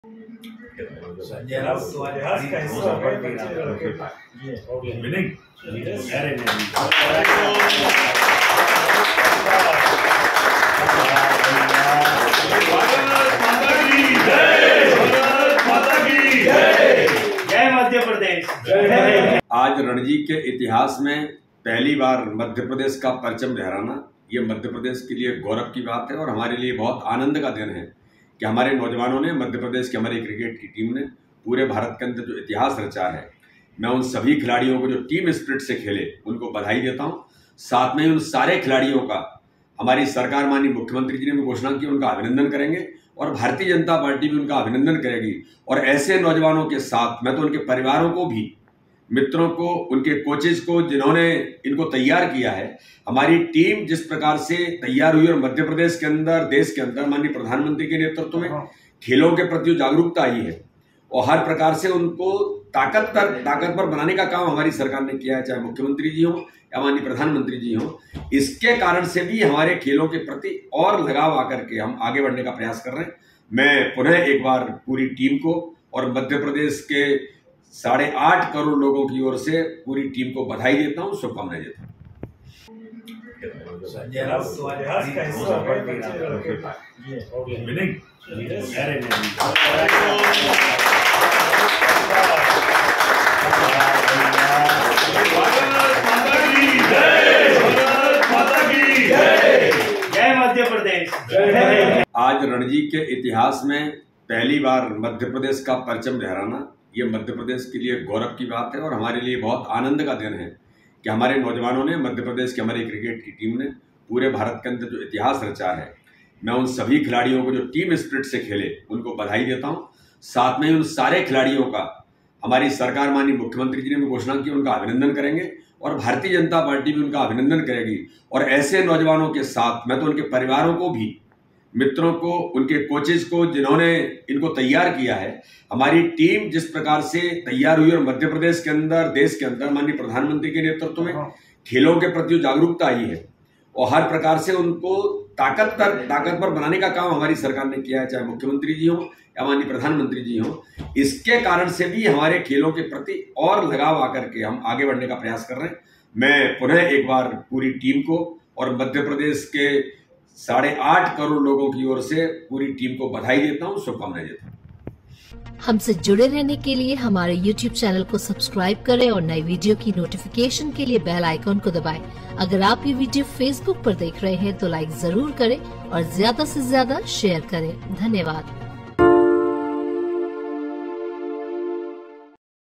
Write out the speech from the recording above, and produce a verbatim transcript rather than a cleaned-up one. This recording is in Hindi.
आज रणजी के इतिहास में पहली बार मध्य प्रदेश का परचम लहराना ये मध्य प्रदेश के लिए गौरव की बात है और हमारे लिए बहुत आनंद का दिन है कि हमारे नौजवानों ने, मध्य प्रदेश की हमारी क्रिकेट की टीम ने पूरे भारत के अंदर जो इतिहास रचा है। मैं उन सभी खिलाड़ियों को जो टीम स्पिरिट से खेले उनको बधाई देता हूं। साथ में उन सारे खिलाड़ियों का हमारी सरकार, माननीय मुख्यमंत्री जी ने भी घोषणा की, उनका अभिनंदन करेंगे और भारतीय जनता पार्टी भी उनका अभिनंदन करेगी। और ऐसे नौजवानों के साथ मैं तो उनके परिवारों को भी, मित्रों को, उनके कोचेज को जिन्होंने इनको तैयार किया है, हमारी टीम जिस प्रकार से तैयार हुई और मध्य प्रदेश के अंदर, देश के अंदर माननीय प्रधानमंत्री के नेतृत्व में खेलों के प्रति जागरूकता आई है और हर प्रकार से उनको ताकतवर ताकतवर बनाने का काम हमारी सरकार ने किया है, चाहे मुख्यमंत्री जी हो या माननीय प्रधानमंत्री जी हो। इसके कारण से भी हमारे खेलों के प्रति और लगाव आकर के हम आगे बढ़ने का प्रयास कर रहे हैं। मैं पुनः एक बार पूरी टीम को और मध्य प्रदेश के साढ़े आठ करोड़ लोगों की ओर से पूरी टीम को बधाई देता हूँ, शुभकामनाएं देता हूँ। मध्य प्रदेश। आज रणजी के इतिहास में पहली बार मध्य प्रदेश का परचम लहराना ये मध्य प्रदेश के लिए गौरव की बात है और हमारे लिए बहुत आनंद का दिन है कि हमारे नौजवानों ने, मध्य प्रदेश की हमारी क्रिकेट की टीम ने पूरे भारत के अंदर जो इतिहास रचा है। मैं उन सभी खिलाड़ियों को जो टीम स्पिरिट से खेले उनको बधाई देता हूं। साथ में उन सारे खिलाड़ियों का हमारी सरकार, माननीय मुख्यमंत्री जी ने भी घोषणा की, उनका अभिनंदन करेंगे और भारतीय जनता पार्टी भी उनका अभिनंदन करेगी। और ऐसे नौजवानों के साथ मैं तो उनके परिवारों को भी, मित्रों को, उनके कोचेज को जिन्होंने इनको तैयार किया है, हमारी टीम जिस प्रकार से तैयार हुई और मध्य प्रदेश के अंदर, देश के अंदर माननीय प्रधानमंत्री के नेतृत्व में खेलों के प्रति जागरूकता आई है और हर प्रकार से उनको ताकतवर ताकतवर बनाने का काम हमारी सरकार ने किया है, चाहे मुख्यमंत्री जी हो या माननीय प्रधानमंत्री जी हो। इसके कारण से भी हमारे खेलों के प्रति और लगाव आकर के हम आगे बढ़ने का प्रयास कर रहे हैं। मैं पुनः एक बार पूरी टीम को और मध्य प्रदेश के साढ़े आठ करोड़ लोगों की ओर से पूरी टीम को बधाई देता हूँ, शुभकामनाएं देता हूँ। हमसे जुड़े रहने के लिए हमारे यूट्यूब चैनल को सब्सक्राइब करें और नई वीडियो की नोटिफिकेशन के लिए बेल आइकॉन को दबाएं। अगर आप ये वीडियो फेसबुक पर देख रहे हैं तो लाइक जरूर करें और ज्यादा से ज्यादा शेयर करें। धन्यवाद।